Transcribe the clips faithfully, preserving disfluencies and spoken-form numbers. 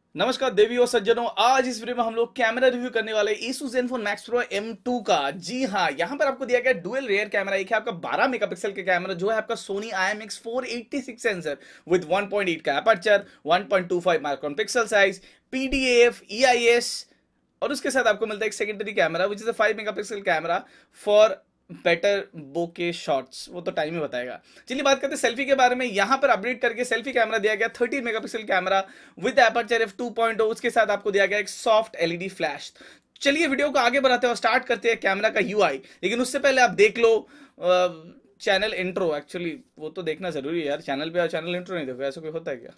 नमस्कार देवी और सज्जनों, आज इस वीडियो में हम लोग कैमरा रिव्यू करने वाले Asus ZenFone Max Pro M two का। जी हाँ, यहाँ पर आपको दिया गया डुअल रेयर कैमरा। एक है आपका बारह मेगापिक्सल का कैमरा जो है आपका Sony I M X four eighty six sensor with one point eight का aperture, one point two five micron pixel size, P D A F, E I S, और उसके साथ आपको मिलता है एक secondary camera which is a five megapixel camera for better bokeh shots. वो तो टाइम ही बताएगा। चलिए बात करते हैं सेल्फी के बारे में। यहां पर अपडेट करके सेल्फी कैमरा दिया गया thirteen megapixel camera with aperture F two point O. उसके साथ आपको दिया गया एक सॉफ्ट एलईडी फ्लैश। चलिए वीडियो को आगे बढ़ाते हैं और स्टार्ट करते हैं कैमरा का यूआई। लेकिन उससे पहले आप देख लो चैनल इंट्रो। एक्चुअली वो तो देखना जरूरी है यार, चैनल पे और चैनल इंट्रो नहीं देखो, ऐसा कोई होता है क्या?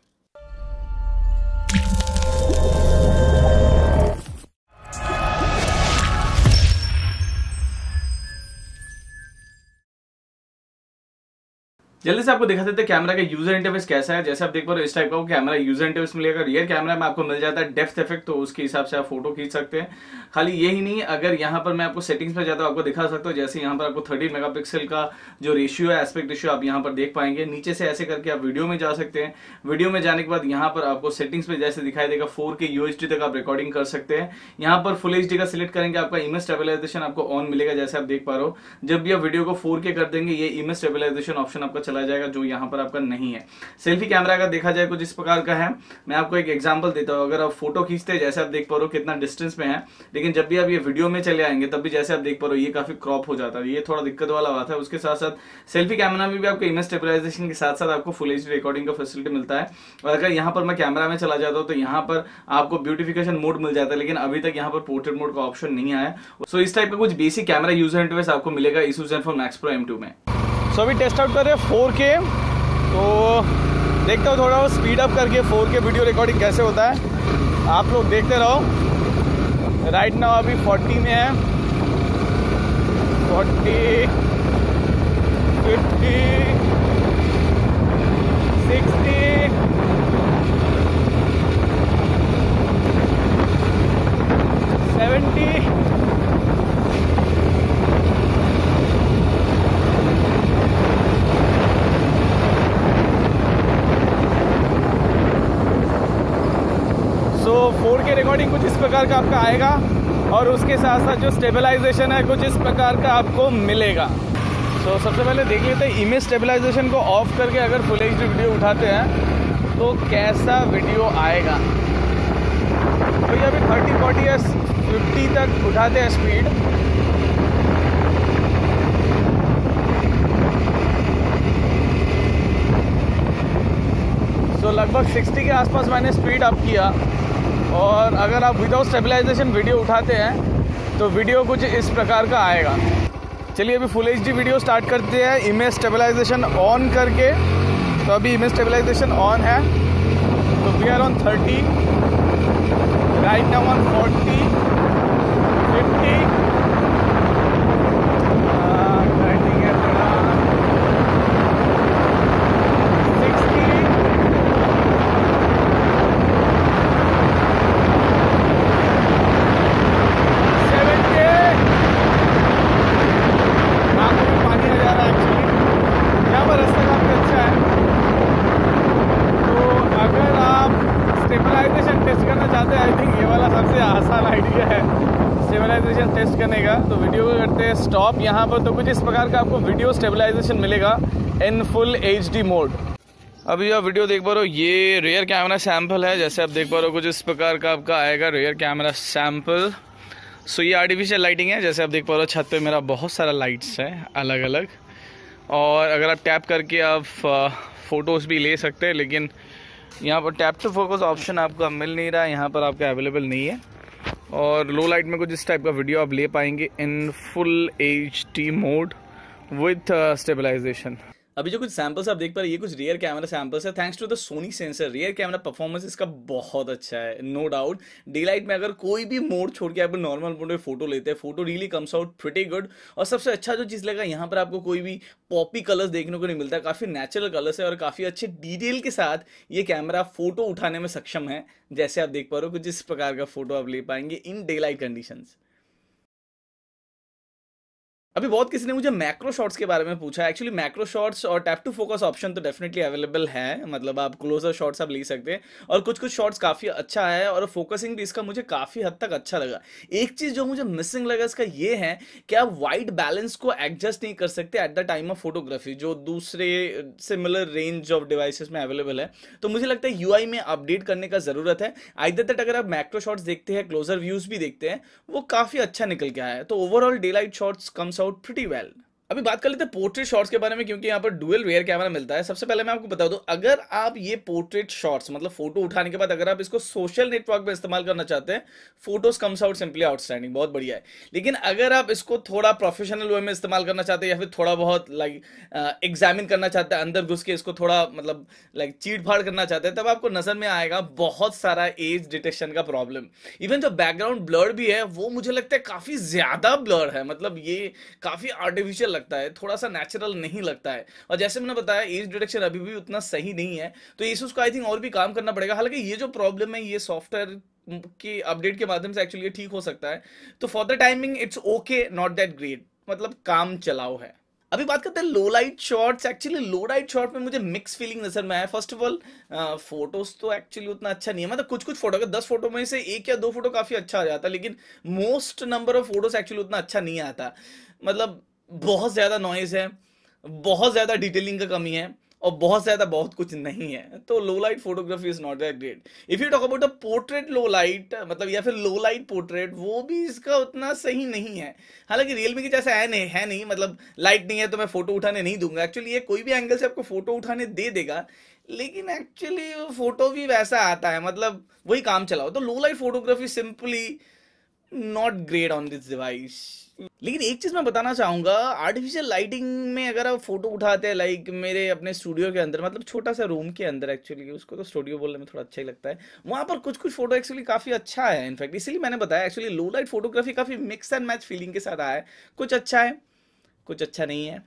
जल्दी से आपको दिखा देते हैं कैमरा का यूजर इंटरफेस कैसा है। जैसे आप देख पा रहे हो इस टाइप का कैमरा यूजर इंटरफेस मिलेगा। रियर कैमरा में आपको मिल जाता है डेप्थ इफेक्ट, तो उसके हिसाब से आप फोटो खींच सकते हैं। खाली यही नहीं, अगर यहाँ पर मैं आपको सेटिंग्स पे जाता हूँ आपको दिखा सकता हूँ। जैसे यहाँ पर आपको थर्टीन मेगापिक्सल का जो रेशियो है, एस्पेक्ट रेशियो, आप यहाँ पर देख पाएंगे। नीचे से ऐसे करके आप वीडियो में जा सकते हैं। वीडियो में जाने के बाद यहाँ पर आपको सेटिंग्स पे जैसे दिखाई देगा फोर के यूएचडी तक आप रिकॉर्डिंग कर सकते हैं। यहाँ पर फुल एचडी का सिलेक्ट करेंगे, आपका इमेज स्टेबलाइजेशन आपको ऑन मिलेगा। जैसे आप देख पा रहे हो, जब भी आप वीडियो को फोर के कर देंगे ये इमेज स्टेबलाइजेशन ऑप्शन आपका चला जाएगा, जो यहाँ पर आपका नहीं है। सेल्फी कैमरा का देखा जाए कुछ इस प्रकार का है। मैं आपको एक एग्जांपल देता हूं। अगर आप फोटो खींचते हैं, जैसे आप देख पा रहे हो कितना डिस्टेंस में है, लेकिन जब भी आप ये वीडियो में चले आएंगे तब भी जैसे आप देख पा रहे हो ये काफी क्रॉप हो जाता है। ये थोड़ा दिक्कत वाला बात है। उसके साथ साथ सेल्फी कैमरा में भी आपको इमेज स्टेबलाइजेशन के साथ साथ आपको फुल एचडी रिकॉर्डिंग का फैसिलिटी मिलता है। और अगर यहाँ पर मैं कैमरा में चला जाता हूँ तो यहाँ पर आपको ब्यूटिफिकेशन मोड मिल जाता है, लेकिन अभी तक यहाँ पर पोर्ट्रेट मोड का ऑप्शन नहीं आया। सो इस टाइप का कुछ बेसिक कैमरा यूजर इंटरफेस आपको मिलेगा Asus ZenFone Max Pro M two में। सो अभी टेस्ट आउट कर रहे हैं फोर के, तो देखता हूँ थोड़ा स्पीड अप करके फोर के वीडियो रिकॉर्डिंग कैसे होता है। आप लोग देखते रहो। राइट नाउ अभी फोर्टी में है, फोर्टी, फिफ्टी, सिक्सटी, सेवेंटी, तो फोर के रिकॉर्डिंग कुछ इस प्रकार का आपका आएगा और उसके साथ साथ जो स्टेबलाइजेशन है कुछ इस प्रकार का आपको मिलेगा। तो सबसे पहले देख लेते हैं इमेज स्टेबलाइजेशन को ऑफ करके अगर फुल एचडी वीडियो उठाते हैं तो कैसा वीडियो आएगा। तो ये अभी थर्टी फोर्टी या फिफ्टी तक उठाते हैं स्पीड। तो लगभग सिक्सटी के आसपास मैंने स्पीड अप किया। और अगर आप विदाउट स्टेबलाइजेशन वीडियो उठाते हैं तो वीडियो कुछ इस प्रकार का आएगा। चलिए अभी फुल एचडी वीडियो स्टार्ट करते हैं इमेज स्टेबलाइजेशन ऑन करके। तो अभी इमेज स्टेबलाइजेशन ऑन है, तो we are on thirty, right now on forty, fifty, test करना चाहते हैं। आई थिंक ये वाला सबसे आसान आइडिया है स्टेबलाइजेशन टेस्ट करने का। तो वीडियो को करते हैं स्टॉप यहाँ पर। तो कुछ इस प्रकार का आपको वीडियो स्टेबलाइजेशन मिलेगा इन फुल एचडी मोड। अभी आप वीडियो देख पा रहे हो, ये रियर कैमरा सैंपल है। जैसे आप देख पा रहे हो कुछ इस प्रकार का आपका आएगा रियर कैमरा सैंपल। सो ये आर्टिफिशियल लाइटिंग है। जैसे आप देख पा रहे हो छत पे मेरा बहुत सारा लाइट्स है अलग अलग, और अगर आप टैप करके आप फोटोज़ भी ले सकते हैं, लेकिन यहाँ पर टैप टू फोकस ऑप्शन आपको मिल नहीं रहा है, यहाँ पर आपका अवेलेबल नहीं है। और लो लाइट में कुछ इस टाइप का वीडियो आप ले पाएंगे in full H D mode with stabilisation. अभी जो कुछ सैंपल्स आप देख पा रहे हैं ये कुछ रियर कैमरा सैंपल्स है। Thanks to the Sony sensor rear camera performance इसका बहुत अच्छा है, नो डाउट। डे लाइट में अगर कोई भी मोड छोड़ के आप नॉर्मल मोड में फोटो लेते हैं, photo really comes out pretty good. और सबसे अच्छा जो चीज़ लगा, यहाँ पर आपको कोई भी पॉपी कलर्स देखने को नहीं मिलता, काफ़ी नेचुरल कलर्स है और काफ़ी अच्छे डिटेल के साथ ये कैमरा फोटो उठाने में सक्षम है। जैसे आप देख पा रहे हो कुछ इस प्रकार का फोटो आप ले पाएंगे इन डे लाइट कंडीशंस। अभी बहुत किसी ने मुझे मैक्रो शॉट्स के बारे में पूछा। एक्चुअली मैक्रो शॉट्स और टैप टू फोकस ऑप्शन तो डेफिनेटली अवेलेबल है, मतलब आप क्लोजर शॉट्स आप ले सकते हैं और कुछ कुछ शॉट्स काफ़ी अच्छा है और फोकसिंग भी इसका मुझे काफ़ी हद तक अच्छा लगा। एक चीज़ जो मुझे मिसिंग लगा इसका ये है कि आप वाइट बैलेंस को एडजस्ट नहीं कर सकते at the time of photography, जो दूसरे सिमिलर रेंज ऑफ डिवाइसेस में अवेलेबल है। तो मुझे लगता है यूआई में अपडेट करने का ज़रूरत है। आइदर दैट अगर आप मैक्रो शॉट्स देखते हैं, क्लोजर व्यूज भी देखते हैं, वो काफ़ी अच्छा निकल के आया है। तो overall daylight shots comes out pretty well. अभी बात कर लेते हैं पोर्ट्रेट शॉट्स के बारे में, क्योंकि यहाँ पर डुअल रियर कैमरा मिलता है। सबसे पहले मैं आपको बता दूं, अगर आप ये पोर्ट्रेट शॉट्स मतलब फोटो उठाने के बाद अगर आप इसको सोशल नेटवर्क पे इस्तेमाल करना चाहते हैं, photos comes out simply outstanding, बहुत बढ़िया है। लेकिन अगर आप इसको थोड़ा प्रोफेशनल वे में इस्तेमाल करना चाहते हैं या फिर थोड़ा बहुत लाइक एग्जामिन करना चाहते हैं, अंदर घुस के इसको थोड़ा मतलब लाइक चीट फाड़ करना चाहते हैं, तब आपको नजर में आएगा बहुत सारा एज डिटेक्शन का प्रॉब्लम। इवन जो बैकग्राउंड ब्लर भी है वो मुझे लगता है काफी ज्यादा ब्लर है, मतलब ये काफी आर्टिफिशियल लगता है, थोड़ा सा नेचुरल नहीं लगता है। और जैसे मैंने बताया एज डिटेक्शन अभी भी उतना सही नहीं है, तो Asus को आई थिंक और भी काम करना पड़ेगा। हालांकि ये जो प्रॉब्लम है ये सॉफ्टवेयर के अपडेट के माध्यम से एक्चुअली ठीक हो सकता है। तो for the timing it's okay, not that great, मतलब काम चलाओ है। अभी बात करते हैं low light shots. Actually low light shot में मुझे मिक्स फीलिंग नजर में आया। फर्स्ट ऑफ ऑल फोटोज तो एक्चुअली उतना अच्छा नहीं है, मतलब कुछ कुछ फोटो, अगर दस फोटो में से एक या दो फोटो काफी अच्छा आ जाता, लेकिन most number of photos actually उतना अच्छा नहीं आता। मतलब बहुत ज्यादा नॉइज है, बहुत ज्यादा डिटेलिंग का कमी है और बहुत ज्यादा बहुत कुछ नहीं है। तो low light photography is not that great. If you talk about the portrait low light मतलब या फिर लो लाइट पोर्ट्रेट, वो भी इसका उतना सही नहीं है। हालांकि रियलमी की जैसा है नहीं है नहीं मतलब लाइट नहीं है तो मैं फोटो उठाने नहीं दूंगा। एक्चुअली ये कोई भी एंगल से आपको फोटो उठाने दे देगा, लेकिन एक्चुअली फोटो भी वैसा आता है, मतलब वही काम चलाओ। तो low light photography simply not great on this device. लेकिन एक चीज मैं बताना चाहूंगा, आर्टिफिशियल लाइटिंग में अगर आप फोटो उठाते हैं, लाइक मेरे अपने स्टूडियो के अंदर, मतलब छोटा सा रूम के अंदर, एक्चुअली उसको तो स्टूडियो बोलने में थोड़ा अच्छा ही लगता है, वहां पर कुछ कुछ फोटो एक्चुअली काफी अच्छा है। इनफैक्ट इसीलिए मैंने बताया एक्चुअली लो लाइट फोटोग्राफी काफी मिक्स एंड मैच फीलिंग के साथ आया है। कुछ अच्छा है, कुछ अच्छा नहीं है।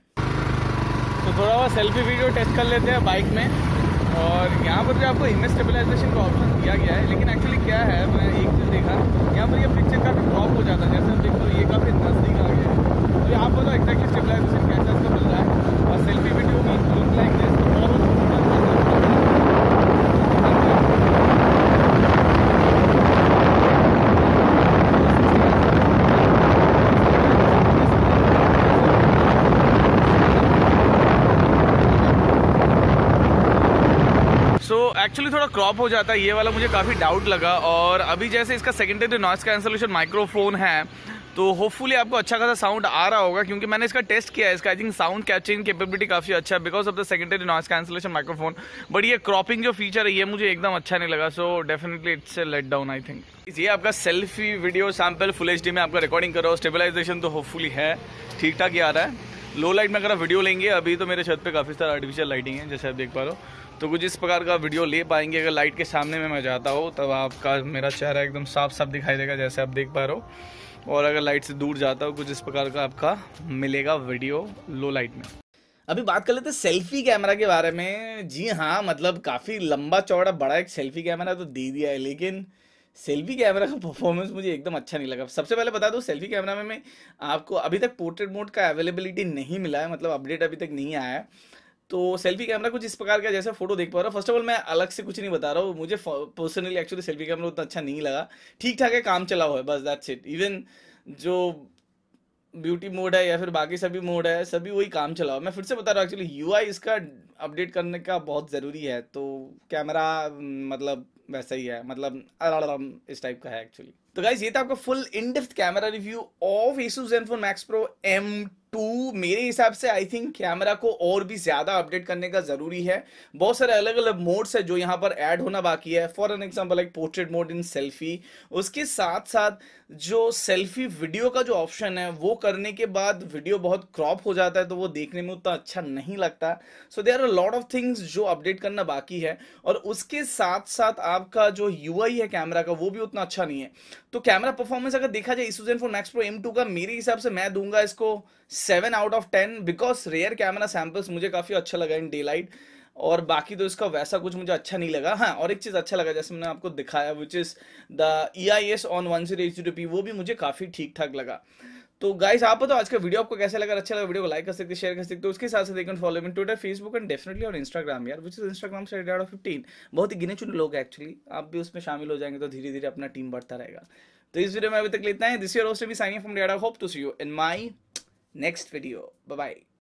तो थोड़ा बहुत सेल्फी वीडियो टेस्ट कर लेते हैं बाइक में। और यहाँ पर जो आपको इमेज स्टेबलाइजेशन का ऑप्शन दिया गया है, लेकिन एक्चुअली क्या है, मैं एक चीज़ देखा, यहाँ पर ये पिक्चर काफ़ी ड्रॉप हो जाता है। जैसे हम देखते हो ये काफ़ी नज़दीक आ गया है, तो यहाँ पर तो एक्जैक्टली स्टेबलाइजेशन कैसा इसका मिल रहा है। और सेल्फी वीडियो भी look like this. So actually थोड़ा क्रॉप हो जाता है, ये वाला मुझे काफ़ी डाउट लगा। और अभी जैसे इसका सेकेंडरी नॉइस कैंसलेशन माइक्रोफोन है, तो होपफुली आपको अच्छा खासा साउंड आ रहा होगा, क्योंकि मैंने इसका टेस्ट किया है। इसका I think sound capturing capability काफ़ी अच्छा है because of the secondary noise cancellation microphone. But ये क्रॉपिंग जो फीचर है ये मुझे एकदम अच्छा नहीं लगा। So definitely it's a let down I think. ये आपका selfie video sample full H D में आपका रिकॉर्डिंग करो, स्टेबलाइजेशन तो होपफुली है ठीक ठाक ही आ रहा है। लो लाइट में अगर आप वीडियो लेंगे, अभी तो मेरे छत पे काफ़ी सारा आर्टिफिशियल लाइटिंग है जैसे आप देख पा रहे हो, तो कुछ इस प्रकार का वीडियो ले पाएंगे। अगर लाइट के सामने में मैं जाता हूँ तब आपका मेरा चेहरा एकदम साफ साफ दिखाई देगा जैसे आप देख पा रहे हो। और अगर लाइट से दूर जाता हूँ कुछ इस प्रकार का आपका मिलेगा वीडियो लो लाइट में। अभी बात कर लेते हैं सेल्फी कैमरा के बारे में। जी हाँ, मतलब काफ़ी लंबा चौड़ा बड़ा एक सेल्फी कैमरा तो दे दिया है, लेकिन सेल्फी कैमरा का परफॉर्मेंस मुझे एकदम अच्छा नहीं लगा। सबसे पहले बता दूं, सेल्फी कैमरा में मैं आपको अभी तक पोर्ट्रेट मोड का अवेलेबिलिटी नहीं मिला है, मतलब अपडेट अभी तक नहीं आया है। तो सेल्फी कैमरा कुछ इस प्रकार का जैसे फोटो देख पा रहा हूँ। फर्स्ट ऑफ ऑल मैं अलग से कुछ नहीं बता रहा हूँ, मुझे पर्सनली एक्चुअली सेल्फी कैमरा उतना अच्छा नहीं लगा। ठीक ठाक है, काम चला हुआ है, बस दैट्स इट। इवन जो ब्यूटी मोड है या फिर बाकी सभी मोड है, सभी वही काम चला हुआ। मैं फिर से बता रहा हूँ, एक्चुअली यूआई इसका अपडेट करने का बहुत ज़रूरी है। तो कैमरा मतलब वैसा ही है, मतलब इस टाइप का है एक्चुअली। तो गाइस ये था आपका full in depth camera review of Asus Zenfone Max Pro M two. मेरे हिसाब से आई थिंक कैमरा को और भी ज्यादा अपडेट करने का जरूरी है। बहुत सारे अलग अलग मोड्स है जो यहाँ पर ऐड होना बाकी है। For an example like portrait mode in selfie, उसके साथ साथ जो सेल्फी वीडियो का जो ऑप्शन है वो करने के बाद वीडियो बहुत क्रॉप हो जाता है, तो वो देखने में उतना अच्छा नहीं लगता। So there are lot of things जो अपडेट करना बाकी है। और उसके साथ साथ आपका जो यूआई है कैमरा का वो भी उतना अच्छा नहीं है। तो कैमरा परफॉर्मेंस अगर देखा जाए Asus Zenfone Max Pro M two का, मेरे हिसाब से मैं दूंगा इसको seven out of ten because rear camera samples मुझे काफी अच्छा लगा इन डे लाइट। और बाकी तो इसका वैसा कुछ मुझे अच्छा नहीं लगा। हाँ, और एक चीज अच्छा लगा जैसे मैंने आपको दिखाया, which is the E I S on one zero eight zero P, वो भी मुझे काफी ठीक ठाक लगा। तो गाइस आप बताओ आज का वीडियो आपको कैसा लगा, अच्छा लगा वीडियो को लाइक कर सकते, शेयर कर सकते हो। उसके साथ साथ एक follow me Twitter, Facebook and definitely और इंस्टाग्राम यार, विच इज इंस्टाग्राम से रेड आउट फिफ्टीन। बहुत ही गिने चुने लोग एक्चुअली, आप भी उसमें शामिल हो जाएंगे तो धीरे धीरे अपना टीम बढ़ता रहेगा। तो इस वीडियो में अभी तक इतना है। This your host be signing from Red, I hope to see you in my next video. Bye bye.